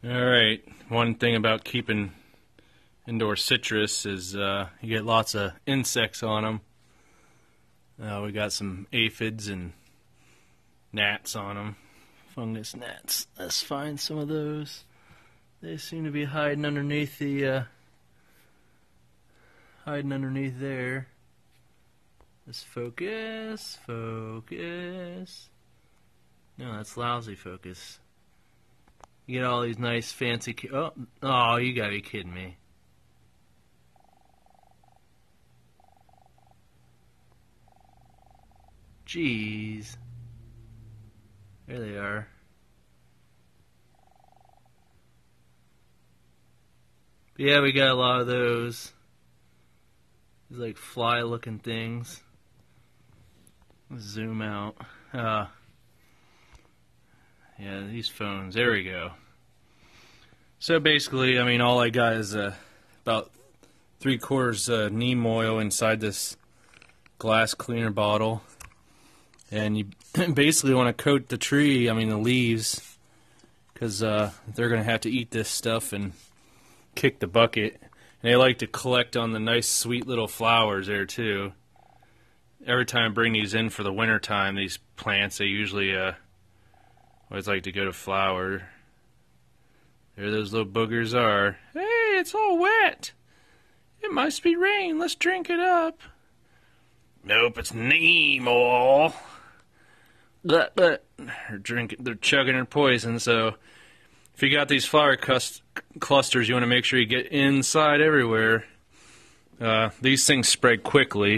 Alright, one thing about keeping indoor citrus is you get lots of insects on them. We got some aphids and gnats on them. Fungus gnats. Let's find some of those. They seem to be hiding underneath there. Let's focus. No, that's lousy focus. You get all these nice fancy... Oh, you gotta be kidding me. Jeez. There they are. But yeah, we got a lot of those. These like fly-looking things. Let's zoom out. Yeah, these phones. There we go. So basically, I mean, all I got is about 3/4 neem oil inside this glass cleaner bottle. And you basically want to coat the tree, I mean the leaves, because they're going to have to eat this stuff and kick the bucket. And they like to collect on the nice sweet little flowers there too. Every time I bring these in for the winter time, these plants, they usually always like to go to flower. There those little boogers are. Hey, it's all wet. It must be rain. Let's drink it up. Nope, it's neem oil. They're chugging their poison. So if you got these flower clusters, you want to make sure you get inside everywhere. These things spread quickly.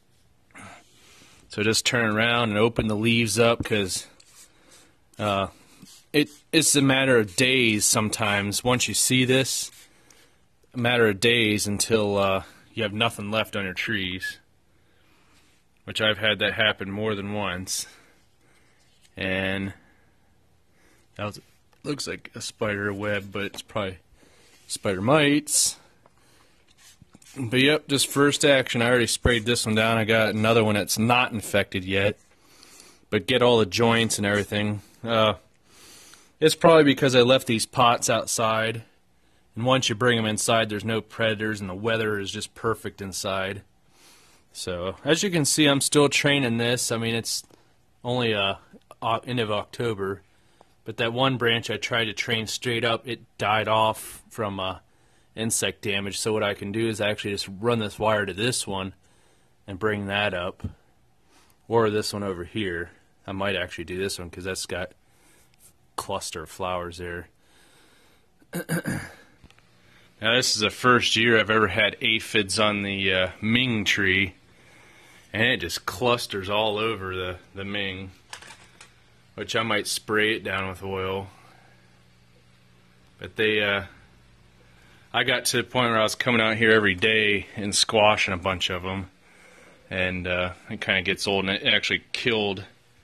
So just turn around and open the leaves up, because it's a matter of days sometimes. Once you see this, a matter of days until you have nothing left on your trees. Which I've had that happen more than once. And that looks like a spider web, but it's probably spider mites. But yep, just first action. I already sprayed this one down. I got another one that's not infected yet. But get all the joints and everything. It's probably because I left these pots outside. And once you bring them inside, there's no predators and the weather is just perfect inside. So, as you can see, I'm still training this. I mean, it's only end of October. But that one branch I tried to train straight up, it died off from insect damage. So what I can do is actually just run this wire to this one and bring that up. Or this one over here. I might actually do this one because that's got a cluster of flowers there. Now this is the first year I've ever had aphids on the Ming tree. And it just clusters all over the Ming. Which I might spray it down with oil. But I got to the point where I was coming out here every day and squashing a bunch of them. And it kind of gets old, and it actually killed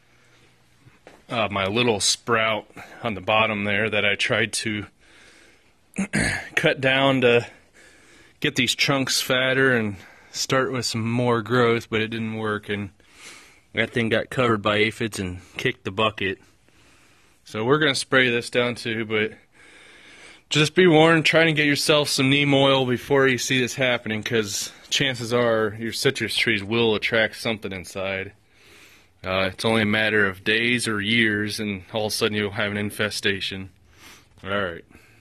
my little sprout on the bottom there that I tried to cut down to get these chunks fatter and start with some more growth, but it didn't work, and that thing got covered by aphids and kicked the bucket. So we're going to spray this down too, but just be warned, try to get yourself some neem oil before you see this happening, because chances are your citrus trees will attract something inside. It's only a matter of days or years, and all of a sudden you'll have an infestation. Alright.